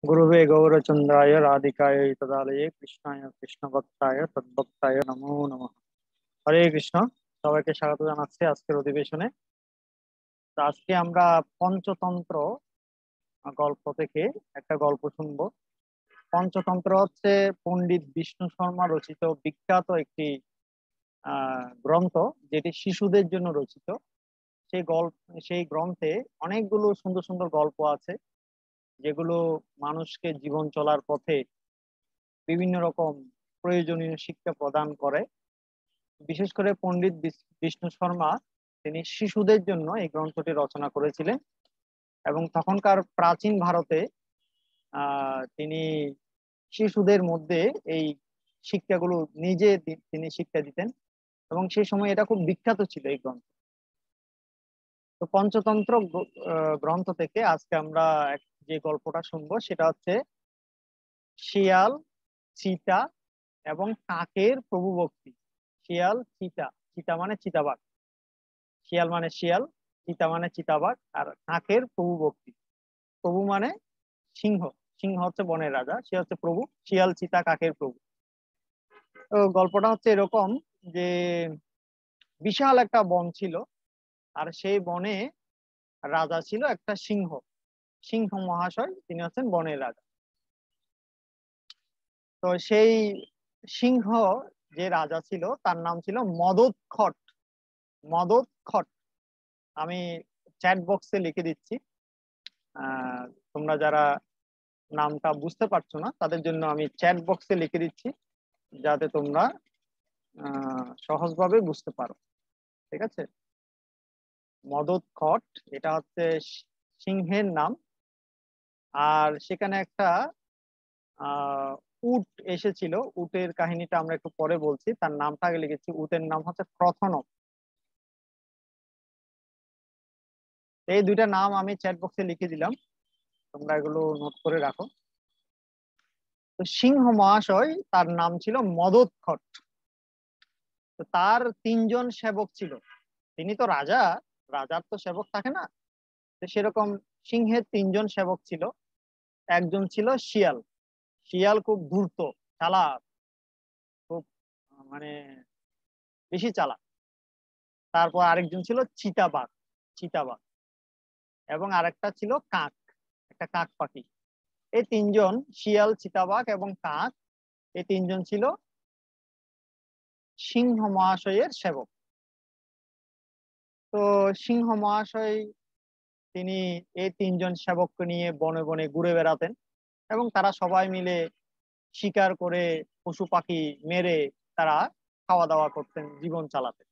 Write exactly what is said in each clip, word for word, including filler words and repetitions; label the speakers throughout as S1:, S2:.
S1: गुरुवे गौरचंद्राय राधिकाय तदालये कृष्णाय কৃষ্ণভক্তায় তদ্ভক্তায় নমো নমঃ। হরে কৃষ্ণ। সবাইকে স্বাগত জানাচ্ছি আজকের অধিবেশনে। তো আজকে আমরা পঞ্চতন্ত্র গল্প থেকে একটা গল্প শুনবো। পঞ্চতন্ত্র হচ্ছে পণ্ডিত বিষ্ণু শর্মা রচিত বিখ্যাত একটি আহ গ্রন্থ, যেটি শিশুদের জন্য রচিত। সেই গল্প সেই গ্রন্থে অনেকগুলো সুন্দর সুন্দর গল্প আছে, যেগুলো মানুষকে জীবন চলার পথে বিভিন্ন রকম প্রয়োজনীয় শিক্ষা প্রদান করে। বিশেষ করে পণ্ডিত বিস- বিষ্ণু শর্মা তিনি শিশুদের জন্য এই গ্রন্থটি রচনা করেছিলেন, এবং তখনকার প্রাচীন ভারতে আহ তিনি শিশুদের মধ্যে এই শিক্ষাগুলো নিজে দি- তিনি শিক্ষা দিতেন, এবং সেই সময় এটা খুব বিখ্যাত ছিল এই গ্রন্থ। তো পঞ্চতন্ত্র গ্র- আহ, গ্রন্থ থেকে আজকে আমরা এক- যে গল্পটা শুনবো সেটা হচ্ছে শিয়াল, চিতা এবং কাকের প্রভু ভক্তি। শিয়াল, চিতা, চিতা মানে চিতাবাঘ, শিয়াল মানে শিয়াল, চিতা মানে চিতাবাঘ, আর কাকের প্রভু ভক্তি। প্রভু মানে সিংহ, সিংহ হচ্ছে বনের রাজা, সে হচ্ছে প্রভু। শিয়াল, চিতা, কাকের প্রভু। তো গল্পটা হচ্ছে এরকম যে বিশাল একটা বন ছিল, আর সেই বনে রাজা ছিল একটা সিংহ। সিংহ মহাশয় তিনি হচ্ছেন বনের রাজা। তো সেই সিংহ যে রাজা ছিল তার নাম ছিল মদোৎখট। মদোৎখট আমি চ্যাট বক্সে লিখে দিচ্ছি। আহ তোমরা যারা নামটা বুঝতে পারছো না তাদের জন্য আমি চ্যাট বক্সে লিখে দিচ্ছি, যাতে তোমরা আহ সহজভাবে বুঝতে পারো। ঠিক আছে? মদোৎখট এটা হচ্ছে সি- সিংহের নাম। আর সেখানে একটা আহ উট এসেছিল। উটের কাহিনীটা আমরা একটু পরে বলছি, তার নামটা আগে লিখেছি। উটের নাম হচ্ছে প্রথনক। এই দুইটা নাম আমি চ্যাট বক্সে লিখে দিলাম, তোমরা এগুলো নোট করে রাখো। তো সিংহ মহাশয় তার নাম ছিল মদোৎখট। তো তার তিনজন সেবক ছিল। তিনি তো রাজা, রাজার তো সেবক থাকে না। তো সেরকম সিংহের তিনজন সেবক ছিল। একজন ছিল শিয়াল। শিয়াল খুব ধূর্ত, চালাক, খুব আহ, মানে বেশি চালাক। তারপর আরেকজন ছিল চিতাবাঘ, চিতাবাঘ। এবং আরেকটা ছিল কাক, একটা কাক পাখি। এই তিনজন, শিয়াল, চিতাবাঘ এবং কাক, এই তিনজন ছিল সিংহ মহাশয়ের সেবক। তো সিংহ মহাশয় তিনি এই তিনজন সেবককে নিয়ে বনে বনে ঘুরে বেড়াতেন, এবং তারা সবাই মিলে শিকার করে পশু পাখি মেরে তারা খাওয়া দাওয়া করতেন, জীবন চালাতেন।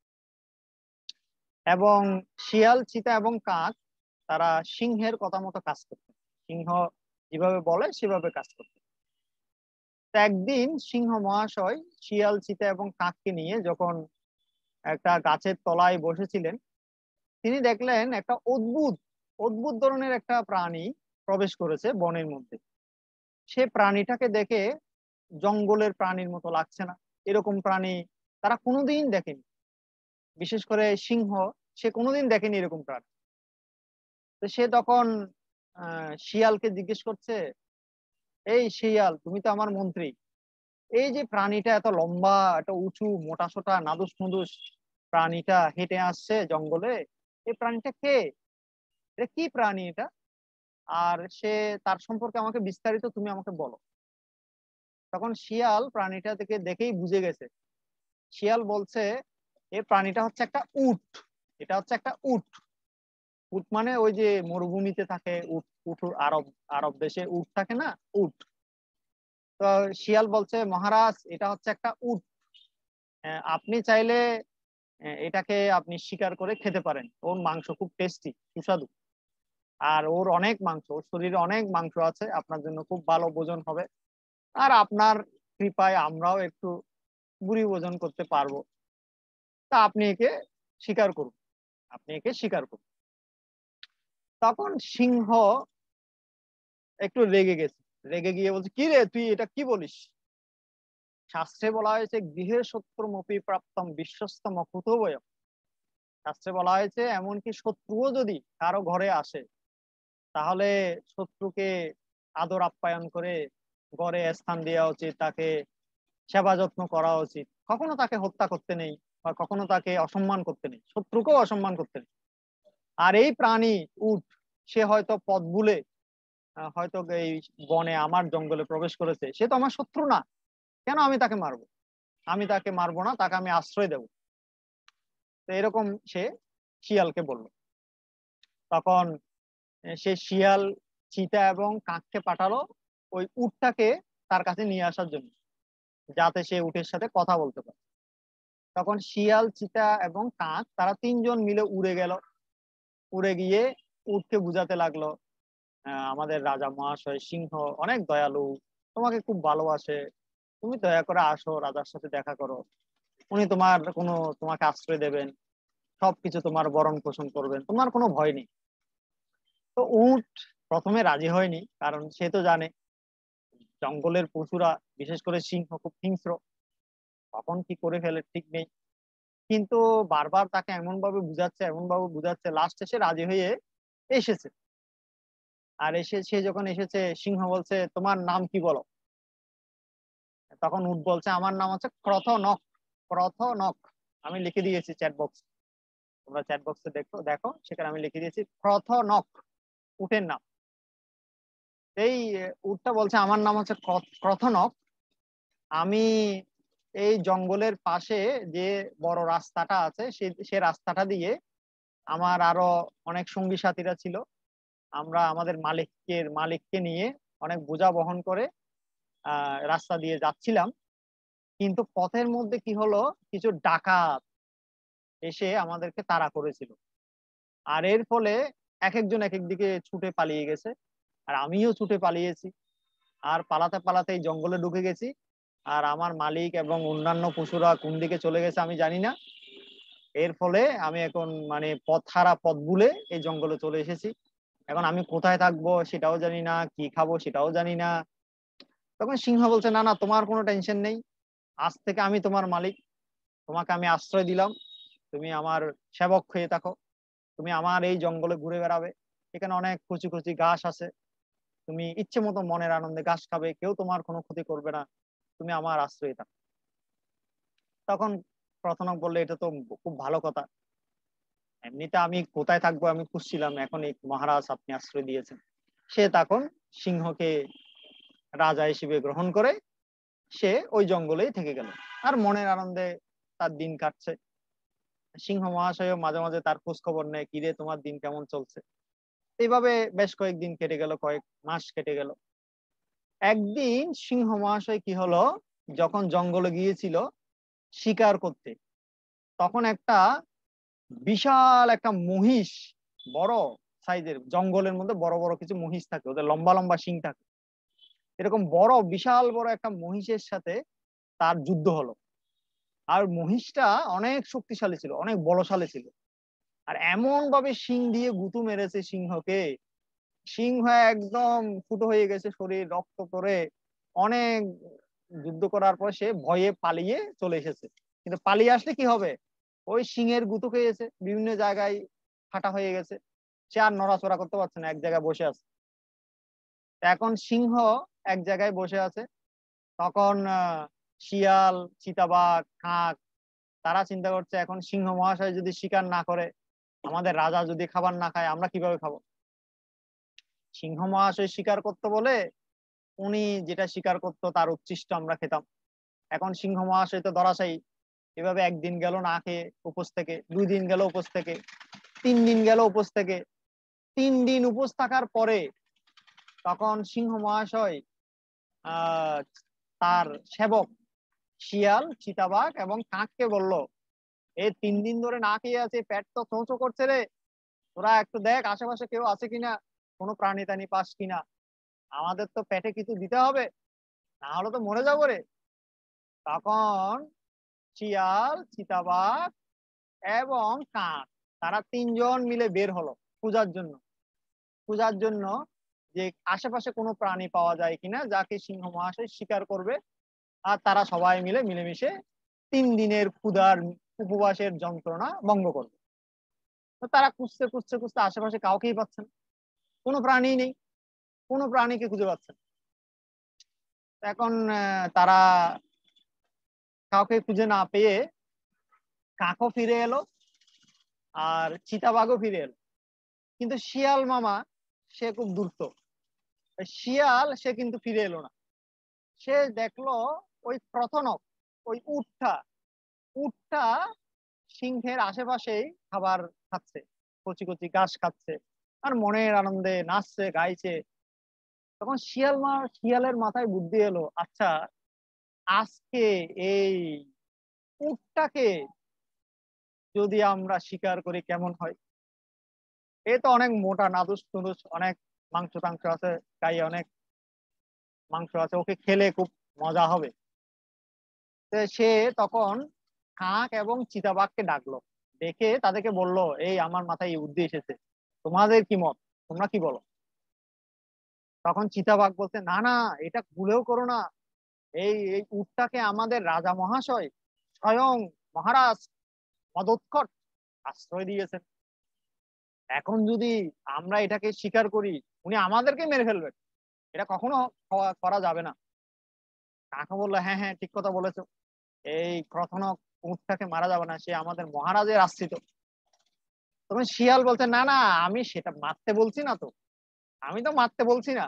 S1: এবং শিয়াল, চিতা এবং কাক তারা সিংহের কথা মতো কাজ করতেন। সিংহ যেভাবে বলে সেভাবে কাজ করতেন। তো একদিন সিংহ মহাশয় শিয়াল, চিতা এবং কাককে নিয়ে যখন একটা গাছের তলায় বসেছিলেন, তিনি দেখলেন একটা অদ্ভুত অদ্ভুত ধরনের একটা প্রাণী প্রবেশ করেছে বনের মধ্যে। সে প্রাণীটাকে দেখে জঙ্গলের প্রাণীর মতো লাগছে না, এরকম প্রাণী তারা কোনোদিন দেখেনি। বিশেষ করে সিংহ, সে কোনোদিন দেখেনি এরকম প্রাণী। তো সে তখন আহ শিয়ালকে জিজ্ঞেস করছে, এই শিয়াল, তুমি তো আমার মন্ত্রী, এই যে প্রাণীটা এত লম্বা, এত উঁচু, মোটা সোটা, নাদুস নুদুস প্রাণীটা হেঁটে আসছে জঙ্গলে, এই প্রাণীটা কে? এটা কি প্রাণী এটা? আর সে, তার সম্পর্কে আমাকে বিস্তারিত তুমি আমাকে বলো। তখন শিয়াল প্রাণীটা থেকে দেখেই বুঝে গেছে। শিয়াল বলছে, এই প্রাণীটা হচ্ছে একটা উট। এটা হচ্ছে একটা উট। উট মানে ওই যে মরুভূমিতে থাকে উট। উট আরব, আরব দেশে উট থাকে না, উট। তো শিয়াল বলছে, মহারাজ এটা হচ্ছে একটা উট। আহ, আপনি চাইলে আহ, এটাকে আপনি শিকার করে খেতে পারেন। ওর মাংস খুব টেস্টি, সুস্বাদু। আর ওর অনেক মাংস, ওর শরীরে অনেক মাংস আছে, আপনার জন্য খুব ভালো ভোজন হবে। আর আপনার কৃপায় আমরাও একটু বুড়ি ভোজন করতে পারবো। তা আপনি একে শিকার করুন, আপনি একে শিকার করুন। তখন সিংহ একটু রেগে গেছে। রেগে গিয়ে বলছে, কি রে তুই এটা কি বলিস? শাস্ত্রে বলা হয়েছে গৃহে শত্রুমপি প্রাপ্তম বিশ্বস্তম কুতোভয়ম। শাস্ত্রে বলা হয়েছে এমনকি শত্রুও যদি কারো ঘরে আসে, তাহলে শত্রুকে আদর আপ্যায়ন করে গড়ে স্থান দেওয়া উচিত, তাকে সেবা যত্ন করা উচিত, কখনো তাকে হত্যা করতে নেই বা কখনো তাকে অসম্মান করতে নেই, শত্রুকেও অসম্মান করতে নেই। আর এই প্রাণী উট, সে হয়তো পথ ভুলে আহ, হয়তো এই বনে আমার জঙ্গলে প্রবেশ করেছে, সে তো আমার শত্রু না, কেন আমি তাকে মারবো? আমি তাকে মারবো না, তাকে আমি আশ্রয় দেব। তো এরকম সে শিয়ালকে বলল। তখন আহ, সে শিয়াল চিতা এবং কাককে পাঠালো ওই উটটাকে তার কাছে নিয়ে আসার জন্য, যাতে সে উটের সাথে কথা বলতে পারে। তখন শিয়াল চিতা এবং কাক তারা তিনজন মিলে উড়ে গেল। উড়ে গিয়ে উটকে বুঝাতে লাগলো, আহ, আমাদের রাজা মহাশয় সিংহ অনেক দয়ালু, তোমাকে খুব ভালোবাসে, তুমি দয়া করে আসো, রাজার সাথে দেখা করো, উনি তোমার কোনো তোমাকে আশ্রয় দেবেন, সবকিছু তোমার ভরণ পোষণ করবেন, তোমার কোনো ভয় নেই। তো উট প্রথমে রাজি হয়নি, কারণ সে তো জানে জঙ্গলের পশুরা, বিশেষ করে সিংহ, খুব হিংস্র, কখন কি করে ফেলে ঠিক নেই। কিন্তু বারবার তাকে এমন ভাবে বুঝাচ্ছে, এমন ভাবে বুঝাচ্ছে, লাস্টে সে রাজি হয়ে এসেছে। আর এসে সে যখন এসেছে, সিংহ বলছে, তোমার নাম কি বলো? তখন উট বলছে, আমার নাম হচ্ছে ক্রথনক। ক্রথনক, আমি লিখে দিয়েছি চ্যাট বক্স, তোমরা চ্যাট বক্সে দেখো দেখো সেখানে আমি লিখে দিয়েছি ক্রথনক, উটের নাম। এই উটটা বলছে, আমার নাম হচ্ছে ক্রথ- ক্রথনক। আমি এই জঙ্গলের পাশে যে বড় রাস্তাটা আছে, সে সে রাস্তাটা দিয়ে আমার আরো অনেক সঙ্গী সাথীরা ছিল, আমরা আমাদের মালিককে মালিককে নিয়ে অনেক বোঝা বহন করে আহ রাস্তা দিয়ে যাচ্ছিলাম। কিন্তু পথের মধ্যে কি হলো, কিছু ডাকাত এসে আমাদেরকে তাড়া করেছিল। আর এর ফলে এক একজন এক এক দিকে ছুটে পালিয়ে গেছে, আর আমিও ছুটে পালিয়েছি। আর পালাতে পালাতে এই জঙ্গলে ঢুকে গেছি। আর আমার মালিক এবং অন্যান্য পশুরা কোন দিকে চলে গেছে আমি জানি না। এর ফলে আমি এখন মানে পথ হারা, পথ ভুলে এই জঙ্গলে চলে এসেছি। এখন আমি কোথায় থাকবো সেটাও জানি না, কি খাবো সেটাও জানি না। তখন সিংহ বলছে, না না, তোমার কোনো টেনশন নেই, আজ থেকে আমি তোমার মালিক, তোমাকে আমি আশ্রয় দিলাম, তুমি আমার সেবক হয়ে থাকো, তুমি আমার এই জঙ্গলে ঘুরে বেড়াবে, এখানে অনেক কচি কচি ঘাস আছে, তুমি ইচ্ছে মতো মনের আনন্দে ঘাস খাবে, কেউ তোমার কোনো ক্ষতি করবে না, তুমি আমার আশ্রয় থাকো। তখন প্রথনক বললে, এটা তো খুব ভালো কথা, এমনিতে আমি কোথায় থাকবো আমি খুঁজছিলাম, এখন এই মহারাজ আপনি আশ্রয় দিয়েছেন। সে তখন সিংহকে রাজা হিসেবে গ্রহণ করে সে ওই জঙ্গলেই থেকে গেল, আর মনের আনন্দে তার দিন কাটছে। সিংহ মহাশয় মাঝে মাঝে তার খোঁজ খবর নেয়, কিরে তোমার দিন কেমন চলছে। এইভাবে বেশ কয়েকদিন কেটে গেল, কয়েক মাস কেটে গেল। একদিন সিংহ মহাশয় কি হলো, যখন জঙ্গলে গিয়েছিল শিকার করতে, তখন একটা বিশাল একটা মহিষ, বড় সাইজের, জঙ্গলের মধ্যে বড় বড় কিছু মহিষ থাকে, ওদের লম্বা লম্বা শিং থাকে, এরকম বড় বিশাল বড় একটা মহিষের সাথে তার যুদ্ধ হলো। আর মহিষটা অনেক শক্তিশালী ছিল, অনেক বলশালী ছিল, আর এমন ভাবে শিং দিয়ে গুঁতো মেরেছে সিংহকে, সিংহ একদম ফুটো হয়ে গেছে শরীর, রক্ত করে অনেক যুদ্ধ করার পর সে ভয়ে পালিয়ে চলে এসেছে। কিন্তু পালিয়ে আসলে কি হবে, ওই সিংহের গুঁতো খেয়েছে, বিভিন্ন জায়গায় ফাটা হয়ে গেছে, সে আর নড়াচড়া করতে পারছে না, এক জায়গায় বসে আছে। এখন সিংহ এক জায়গায় বসে আছে। তখন আহ, শিয়াল, চিতাবাঘ, কাক, তারা চিন্তা করছে, এখন সিংহ মহাশয় যদি শিকার না করে, আমাদের রাজা যদি খাবার না খায়, আমরা কিভাবে খাবো? সিংহ মহাশয় শিকার করতে বলে উনি যেটা শিকার করতো তার উচ্ছিষ্ট আমরা খেতাম। এখন সিংহ মহাশয় তো ধরাশায়ী। এভাবে একদিন গেল না খেয়ে উপোস থেকে, দুই দিন গেল উপোস থেকে, তিন দিন গেল উপোস থেকে। তিন দিন উপোস থাকার পরে তখন সিংহ মহাশয় আহ তার সেবক শিয়াল, চিতাবাঘ এবং কাককে বলল, এই তিন দিন ধরে না খেয়ে আছে, পেট তো চোঁচো করছে রে, তোরা একটু দেখ আশেপাশে কেউ আছে কিনা, কোনো প্রাণী টানি পাস কিনা, আমাদের তো পেটে কিছু দিতে হবে, না হলে তো মরে যাবো রে। তখন শিয়াল, চিতাবাঘ এবং কাক, তারা তিনজন মিলে বের হলো খোঁজার জন্য, খোঁজার জন্য যে আশেপাশে কোনো প্রাণী পাওয়া যায় কিনা যাকে সিংহ মহাশয় শিকার করবে, আর তারা সবাই মিলে মিলেমিশে তিন দিনের ক্ষুধার উপবাসের যন্ত্রণা ভঙ্গ করবে। তো তারা খুঁজতে খুঁজতে খুঁজতে আশেপাশে কাউকেই পাচ্ছে না, কোনো প্রাণী নেই। কোনো প্রাণীকে খুঁজে পাচ্ছে না। এখন তারা কাউকে খুঁজে না পেয়ে কাকও ফিরে এলো আর চিতাবাঘও ফিরে এলো, কিন্তু শিয়াল মামা সে খুব দ্রুত, শিয়াল সে কিন্তু ফিরে এলো না। সে দেখলো ওই প্রথনক, ওই উটটা উটটা সিংহের আশেপাশেই খাবার খাচ্ছে, কচি কচি ঘাস খাচ্ছে আর মনের আনন্দে নাচছে গাইছে। তখন শিয়াল মা শিয়ালের মাথায় বুদ্ধি এলো, আচ্ছা আজকে এই উটটাকে যদি আমরা শিকার করি কেমন হয়? এ তো অনেক মোটা, নাদুস নুদুস, অনেক মাংস টাংস আছে, গায়ে অনেক মাংস আছে, ওকে খেলে খুব মজা হবে। তো সে তখন কাক এবং চিতাবাঘকে ডাকলো, ডেকে তাদেরকে বলল, এই আমার মাথায় এই বুদ্ধি এসেছে, তোমাদের কি মত, তোমরা কি বলো? তখন চিতাবাঘ বলতে, না না, এটা ভুলেও করো না। এই এই উটটাকে আমাদের রাজা মহাশয় স্বয়ং মহারাজ মদোৎকট আশ্রয় দিয়েছেন। এখন যদি আমরা এটাকে স্বীকার করি, উনি আমাদেরকে মেরে ফেলবেন, এটা কখনো হওয়া- করা যাবে না। কাকা বললো, হ্যাঁ হ্যাঁ ঠিক কথা বলেছো, এই কখনো উটটাকে মারা যাবে না, সে আমাদের মহারাজের আশ্রিত। তখন শিয়াল বলছে, না না, আমি সেটা মারতে বলছি না তো, আমি তো মারতে বলছি না,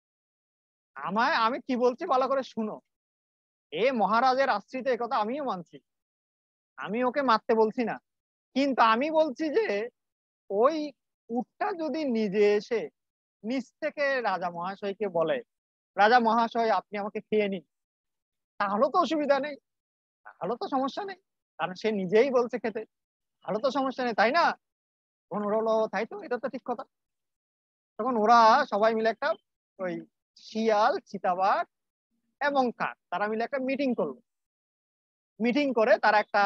S1: আমায় আমি কি বলছি ভালো করে শুনো। এ মহারাজের আশ্রিত, এ কথা আমিও মানছি, আমি ওকে মারতে বলছি না, কিন্তু আমি বলছি যে ওই উটটা যদি নিজে এসে নিজ থেকে রাজা মহাশয়কে বলে, রাজা মহাশয় আপনি আমাকে খেয়ে নিন, তাহলে তো অসুবিধা নেই, তাহলে তো সমস্যা নেই, কারণ সে নিজেই বলছে খেতে, তাহলে তো সমস্যা নেই, তাই না? তখন ওরা হলো, তাই তো, এটা তো ঠিক কথা। তখন ওরা সবাই মিলে একটা, ওই শিয়াল, চিতাবাঘ এবং কাক, তারা মিলে একটা মিটিং করলো। মিটিং করে তারা একটা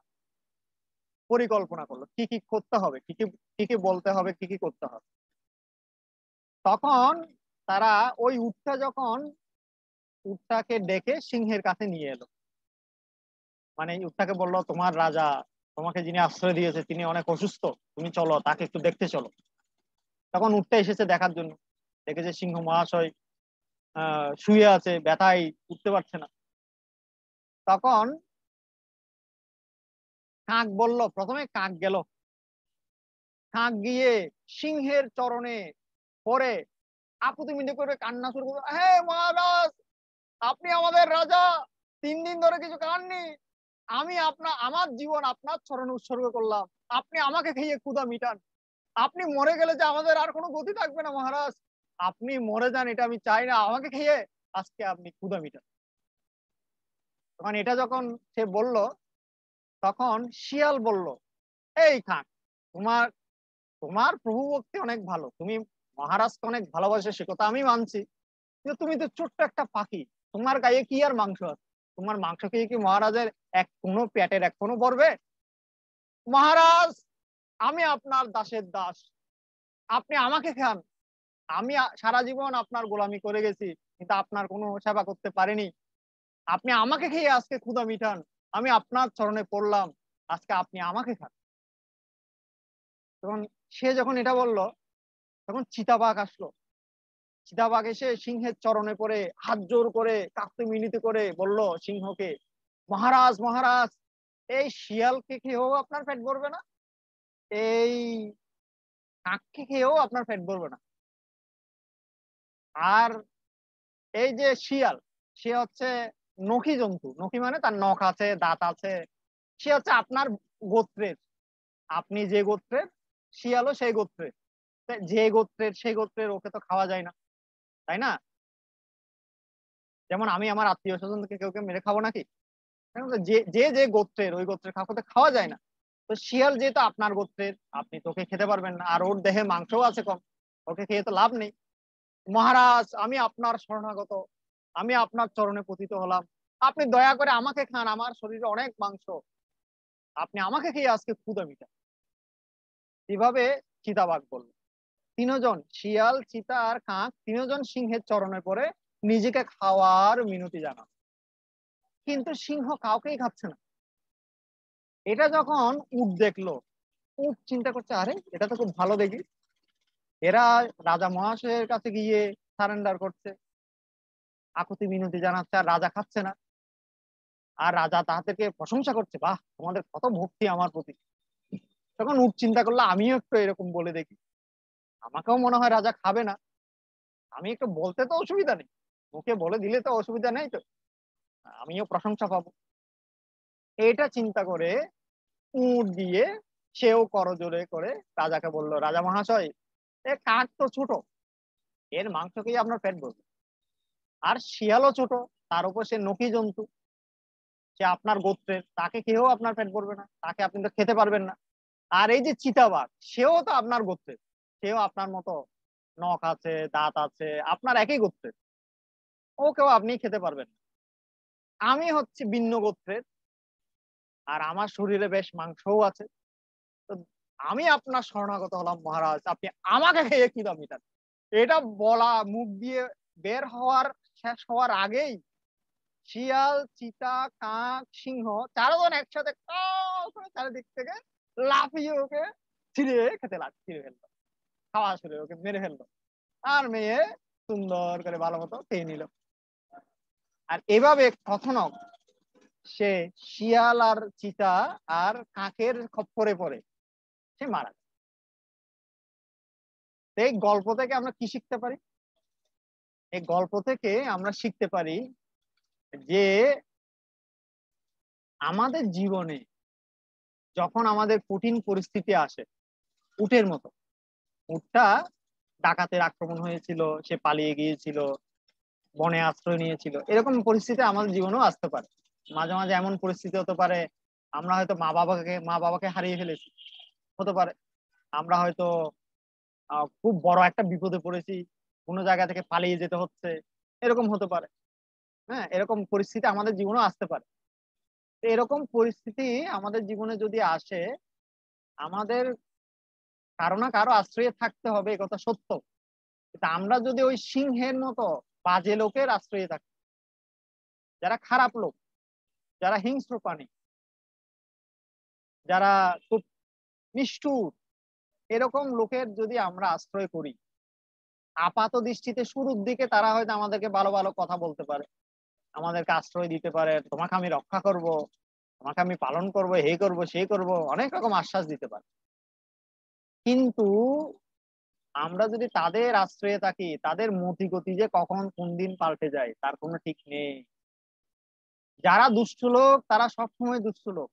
S1: পরিকল্পনা করলো, কি কি করতে হবে, কি কি কি কি বলতে হবে, কি কি করতে হবে। তখন তারা ওই উটটা যখন উটটাকে ডেকে সিংহের কাছে নিয়ে এলো, মানে উটটাকে বললো, তোমার রাজা, তোমাকে যিনি আশ্রয় দিয়েছে তিনি অনেক অসুস্থ, তুমি চলো তাকে একটু দেখতে চলো। তখন উটটা এসেছে দেখার জন্য, দেখেছে সিংহ মহাশয় আহ শুয়ে আছে, ব্যথায় উঠতে পারছে না। তখন কাক বলল, প্রথমে কাক গেল, কাক গিয়ে সিংহের চরণে পড়ে আকুতি মিনতি করে কান্না শুরু করলো, হে মহারাজ, আপনি আমাদের রাজা, তিন দিন ধরে কিছু খাননি, আমি আপনার আমার জীবন আপনার চরণে উৎসর্গ করলাম, আপনি আমাকে খেয়ে ক্ষুধা মিটান, আপনি মরে গেলে যে আমাদের আর কোনো গতি থাকবে না মহারাজ, আপনি মরে যান এটা আমি চাই না, আমাকে খেয়ে আজকে আপনি ক্ষুধা মিটান। তখন এটা যখন সে বলল, তখন শিয়াল বলল, এই খান, তোমার তোমার প্রভু ভক্তি অনেক ভালো, তুমি মহারাজকে অনেক ভালোবাসে, সে কথা আমি মানছি, কিন্তু তুমি তো ছোট্ট একটা পাখি, তোমার গায়ে কি আর মাংস আছে, তোমার মাংস খেয়ে কি মহারাজের এক কোনো পেটের এক কোনো পড়বে? মহারাজ, আমি আপনার দাসের দাস, আপনি আমাকে খান, আমি আ- সারা জীবন আপনার গোলামি করে গেছি, কিন্তু আপনার কোনো সেবা করতে পারিনি, আপনি আমাকে খেয়ে আজকে ক্ষুধা মিটান, আমি আপনার চরণে পড়লাম, আজকে আপনি আমাকে খান। তখন সে যখন এটা বলল, তখন চিতাবাঘ আসলো, চিতাবাঘ এসে সিংহের চরণে পড়ে হাত জোর করে কাকতে মিনতি করে বলল সিংহকে, মহারাজ মহারাজ, এই শিয়ালকে খেয়েও আপনার পেট ভরবে না, এই কাককে খেয়েও আপনার পেট ভরবে না, আর এই যে শিয়াল, সে হচ্ছে নখী জন্তু, নখী মানে তার নখ আছে, দাঁত আছে, সে হচ্ছে আপনার গোত্রের, আপনি যে গোত্রের, শিয়ালও সেই গোত্রের, তা যে গোত্রের সেই গোত্রের ওকে তো খাওয়া যায় না, তাই না? যেমন আমি আমার আত্মীয় স্বজনকে কেউ কেউ মেরে খাবো নাকি? এখন তো যে যে যে গোত্রের, ওই গোত্রের কাউকে তো খাওয়া যায় না। তো শিয়াল যেহেতু আপনার গোত্রের, আপনি তোকে খেতে পারবেন না, আর ওর দেহে মাংসও আছে কম, ওকে খেয়ে তো লাভ নেই। মহারাজ, আমি আপনার শরণাগত, আমি আপনার চরণে পতিত হলাম, আপনি দয়া করে আমাকে খান, আমার শরীরে অনেক মাংস, আপনি আমাকে খেয়ে আজকে ক্ষুধা মিটান। এভাবে চিতাবাঘ বলল। তিনজন, শিয়াল, চিতা আর কাক, তিনজন সিংহের চরণে পড়ে নিজেকে খাওয়ার মিনতি জানান, কিন্তু সিংহ কাউকেই খাচ্ছে না। এটা যখন উট দেখলো, উট চিন্তা করছে, আরে এটা তো খুব ভালো দেখি, এরা রাজা মহাশয়ের কাছে গিয়ে সারেন্ডার করছে, আকুতি মিনতি জানাচ্ছে, আর রাজা খাচ্ছে না। আর রাজা তাহাদেরকে প্রশংসা করছে, বাহ তোমাদের কত ভক্তি আমার প্রতি। তখন উট চিন্তা করলো আমিও একটু এরকম বলে দেখি, আমাকেও মনে হয় রাজা খাবে না, আমি একটু বলতে তো অসুবিধা নেই, মুখে বলে দিলে তো অসুবিধা নেই, তো আমিও প্রশংসা পাবো। এটা চিন্তা করে উট দিয়ে সেও করজোড়ে করে রাজাকে বলল, রাজা মহাশয়, এ কাক তো ছোট, এর মাংস খেয়ে আপনার পেট ভরবে, আর শিয়ালও ছোট, তার উপর সে নখী জন্তু, সে আপনার গোত্রের, তাকে খেয়েও আপনার পেট ভরবে না, তাকে আপনি তো খেতে পারবেন না। আর এই যে চিতাবাঘ, সেও তো আপনার গোত্রের, সেও আপনার মতো নখ আছে, দাঁত আছে, আপনার একই গোত্রের, ওকেও আপনি খেতে পারবেন না। আমি হচ্ছে ভিন্ন গোত্রের, আর আমার শরীরে বেশ মাংসও আছে, তো আমি আপনার শরণাগত হলাম মহারাজ, আপনি আমাকে খেয়ে কি দাম মিটান। এটা বলা মুখ দিয়ে বের হওয়ার শেষ হওয়ার আগেই শিয়াল, চিতা, কাক, সিংহ চারজন একসাথে কাউ করে চারিদিক থেকে লাফিয়ে ওকে ছিঁড়ে খেতে লাগ ছিঁড়ে ফেললো, খাওয়া শুরু, ওকে মেরে ফেললো, আর মেয়ে সুন্দর করে ভালো মতো খেয়ে নিল। আর এভাবে কখনো সে শিয়াল আর চিতা আর কাকের খপ্পরে পড়ে সে মারা যায়। এই গল্প থেকে আমরা কি শিখতে পারি? এই গল্প থেকে আমরা শিখতে পারি যে আমাদের জীবনে যখন আমাদের কঠিন পরিস্থিতি আসে, উটের মতো, উটটা ডাকাতের আক্রমণ হয়েছিল, সে পালিয়ে গিয়েছিল, বনে আশ্রয় নিয়েছিল, এরকম পরিস্থিতি আমাদের জীবনেও আসতে পারে। মাঝে মাঝে এমন পরিস্থিতি হতে পারে আমরা হয়তো মা বাবাকে মা বাবাকে হারিয়ে ফেলেছি, হতে পারে আমরা হয়তো আহ খুব বড় একটা বিপদে পড়েছি, কোনো জায়গা থেকে পালিয়ে যেতে হচ্ছে, এরকম হতে পারে। হ্যাঁ, এরকম পরিস্থিতি আমাদের জীবনেও আসতে পারে। তো এরকম পরিস্থিতি আমাদের জীবনে যদি আসে, আমাদের কারো না কারো আশ্রয়ে থাকতে হবে, এ কথা সত্য। কিন্তু আমরা যদি ওই সিংহের মতো বাজে লোকের আশ্রয়ে থাকি, যারা খারাপ লোক, যারা হিংস্র প্রাণী, যারা খুব নিষ্ঠুর, এরকম লোকের যদি আমরা আশ্রয় করি, আপাত দৃষ্টিতে শুরুর দিকে তারা হয়তো আমাদেরকে ভালো ভালো কথা বলতে পারে, আমাদেরকে আশ্রয় দিতে পারে, তোমাকে আমি রক্ষা করব, তোমাকে আমি পালন করব, হে করব সেই করব, অনেক রকম আশ্বাস দিতে পারে। কিন্তু আমরা যদি তাদের আশ্রয়ে থাকি, তাদের মতি গতি যে কখন কোন দিন পাল্টে যায় তার কোনো ঠিক নেই। যারা দুষ্ট লোক তারা সবসময় দুষ্ট লোক।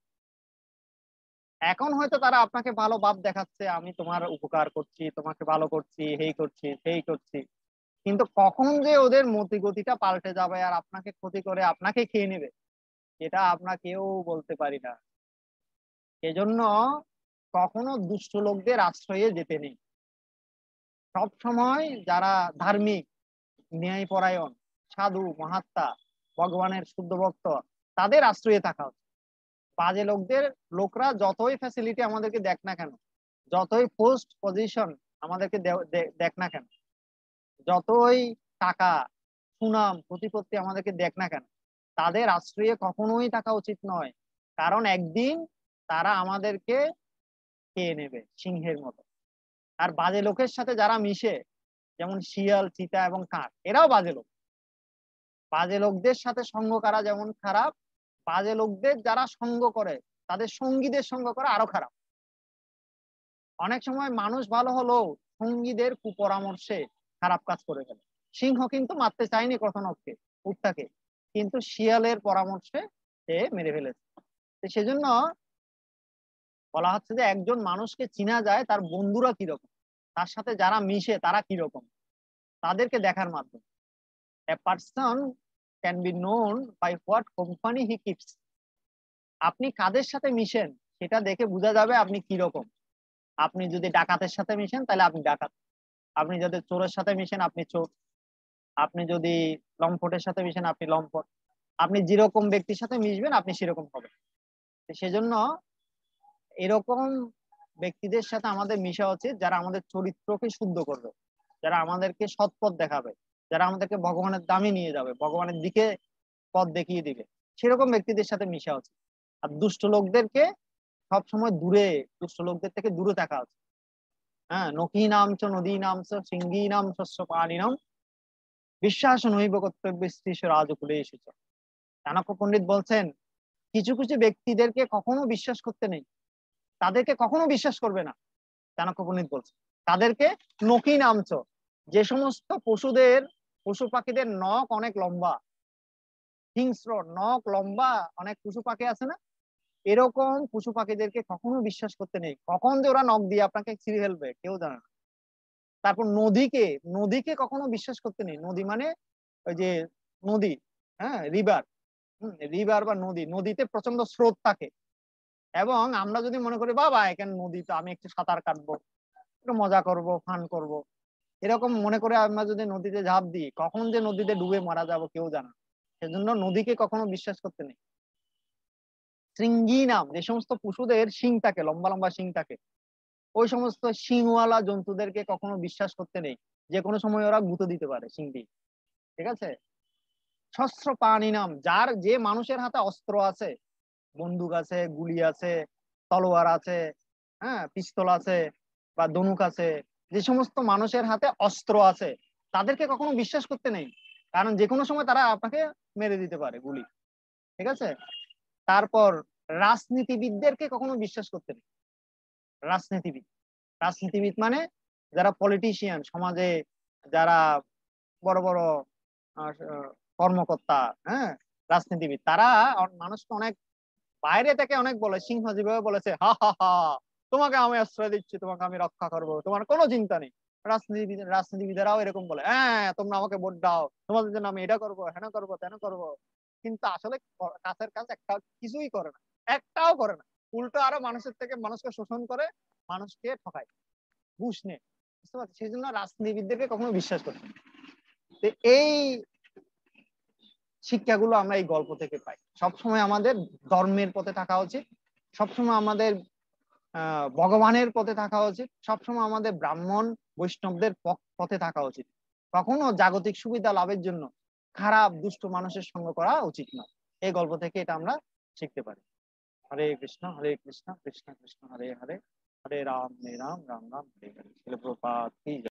S1: এখন হয়তো তারা আপনাকে ভালো ভাব দেখাচ্ছে, আমি তোমার উপকার করছি, তোমাকে ভালো করছি, হেই করছি সেই করছি, কিন্তু কখন যে ওদের মতি গতিটা পাল্টে যাবে আর আপনাকে ক্ষতি করে আপনাকে খেয়ে নেবে, এটা আমরা কেউ বলতে পারি না। এজন্য কখনো দুষ্ট লোকদের আশ্রয়ে যেতে নেই। সব সময় যারা ধার্মিক, ন্যায়পরায়ণ, সাধু, মহাত্মা, ভগবানের শুদ্ধ ভক্ত, তাদের আশ্রয়ে থাকা উচিত। বাজে লোকদের, লোকরা যতই ফ্যাসিলিটি আমাদেরকে দেখ না কেন, যতই পোস্ট পজিশন আমাদেরকে দেখ না কেন, যতই টাকা, সুনাম, প্রতিপত্তি আমাদেরকে দেখ না কেন, তাদের আশ্রয়ে কখনোই থাকা উচিত নয়। কারণ একদিন তারা আমাদেরকে খেয়ে নেবে সিংহের মতো। আর বাজে লোকের সাথে যারা মিশে, যেমন শিয়াল, চিতা এবং কাক, এরাও বাজে লোক। বাজে লোকদের সাথে সঙ্গ করা যেমন খারাপ, বাজে লোকদের যারা সঙ্গ করে, তাদের সঙ্গীদের সঙ্গ করা আরো খারাপ। অনেক সময় মানুষ ভালো হলেও সঙ্গীদের কুপরামর্শে খারাপ কাজ করে ফেলে। সিংহ কিন্তু মারতে চায়নি কখনোকে উটটাকে, কিন্তু শিয়ালের পরামর্শে সে মেরে ফেলেছে। সেজন্য বলা হচ্ছে যে একজন মানুষকে চিনা যায় তার বন্ধুরা কিরকম, তার সাথে যারা মিশে তারা কিরকম, তাদেরকে দেখার মাধ্যমে। A person can be known by what company he keeps. আপনি কাদের সাথে মিশেন সেটা দেখে বোঝা যাবে আপনি কি রকম। আপনি যদি ডাকাতের সাথে মিশেন তাহলে আপনি ডাকাত, আপনি যদি চোরের সাথে মিশেন আপনি চোর, আপনি যদি লম্পটের সাথে মিশেন আপনি লম্পট। আপনি যেরকম ব্যক্তির সাথে মিশবেন আপনি সেরকম হবেন। সেজন্য এরকম ব্যক্তিদের সাথে আমাদের মিশা উচিত যারা আমাদের চরিত্রকে শুদ্ধ করবে, যারা আমাদেরকে সৎ পথ দেখাবে, যারা আমাদেরকে ভগবানের দামে নিয়ে যাবে, ভগবানের দিকে পথ দেখিয়ে দিবে, সেরকম ব্যক্তিদের সাথে মিশা উচিত। আর দুষ্ট লোকদেরকে সবসময় দূরে, দুষ্ট লোকদের থেকে দূরে থাকা উচিত। হ্যাঁ, নখী নাম চ নদী নাম চ সিংহী নাম শস্য পানি নাম বিশ্বাস নৈব কর্তব্য শ্রীশ রাজকুলে এসেছ। চাণক্য পণ্ডিত বলছেন কিছু কিছু ব্যক্তিদেরকে কখনো বিশ্বাস করতে নেই, তাদেরকে কখনো বিশ্বাস করবে না। চাণক্য পণ্ডিত বলছেন তাদেরকে নকি নামচ, যে সমস্ত পশুদের পশু পাখিদের নখ অনেক লম্বা, হিংস্র নখ লম্বা অনেক পশু পাখি আছে না, এরকম পশু পাখিদেরকে কখনো বিশ্বাস করতে নেই। কখন যে ওরা নখ দিয়ে আপনাকে ছিঁড়ে ফেলবে কেউ জানে না। তারপর নদীকে নদীকে কখনো বিশ্বাস করতে নেই। নদী মানে ওই যে নদী, হ্যাঁ রিভার, রিভার বা নদী, নদীতে প্রচন্ড স্রোত থাকে এবং আমরা যদি মনে করি বাবা এখানে নদী তো আমি একটু সাঁতার কাটবো, একটু মজা করব, ফান করব, এরকম মনে করে আমরা যদি নদীতে ঝাঁপ দিই কখন যে নদীতে ডুবে মারা যাব কেউ জানে না। সেজন্য নদীকে কখনো বিশ্বাস করতে নেই। শৃঙ্গী নাম, যে সমস্ত পশুদের শিং থাকে, লম্বা লম্বা শিং থাকে, ওই সমস্ত শিংওয়ালা জন্তুদেরকে কখনো বিশ্বাস করতে নেই, যে কোনো সময় ওরা গুঁতো দিতে পারে শিং দিয়ে। ঠিক আছে। শস্ত্র প্রাণী নাম, যার যে মানুষের হাতে অস্ত্র আছে, বন্দুক আছে, গুলি আছে, তলোয়ার আছে, হ্যাঁ পিস্তল আছে বা ধনুক আছে, যে সমস্ত মানুষের হাতে অস্ত্র আছে তাদেরকে কখনো বিশ্বাস করতে নেই, কারণ যে কোনো সময় তারা আপনাকে মেরে দিতে পারে গুলি। ঠিক আছে। তারপর রাজনীতিবিদদেরকে কখনো বিশ্বাস করতে নেই। রাজনীতিবিদ, রাজনীতিবিদ মানে যারা পলিটিশিয়ান, সমাজে যারা বড় বড় কর্মকর্তা, হ্যাঁ রাজনীতিবিদ, তারা মানুষকে অনেক বাইরে থেকে অনেক বলে, সিংহ যেভাবে বলেছে হা হা হা তোমাকে আমি আশ্রয় দিচ্ছি, তোমাকে আমি রক্ষা করব, তোমার কোনো চিন্তা নেই। রাজনীতিবিদ রাজনীতিবিদেরাও এরকম বলে, হ্যাঁ তোমরা আমাকে ভোট দাও, তোমাদের জন্য আমি এটা করবো, হেন করবো, তেন করবো, কিন্তু আসলে কাছের কাজ একটা কিছুই করে না, একটাও করে না। উল্টো আরো মানুষের থেকে মানুষকে শোষণ করে, মানুষকে ঠকায়, ঘুষ নেয়। বুঝতে পারছি। সেই জন্য রাজনীতিবিদদেরকে কখনো বিশ্বাস করি না। এই শিক্ষাগুলো আমরা এই গল্প থেকে পাই। সবসময় আমাদের ধর্মের পথে থাকা উচিত, সবসময় আমাদের আহ ভগবানের পথে থাকা উচিত, সবসময় আমাদের ব্রাহ্মণ বৈষ্ণবদের পথে থাকা উচিত। কখনো জাগতিক সুবিধা লাভের জন্য খারাপ দুষ্ট মানুষের সঙ্গ করা উচিত না। এই গল্প থেকে এটা আমরা শিখতে পারি। হরে কৃষ্ণ হরে কৃষ্ণ কৃষ্ণ কৃষ্ণ হরে হরে, হরে রাম হরে রাম রাম রাম হরে হরে। প্রভুপাদ কি জয়।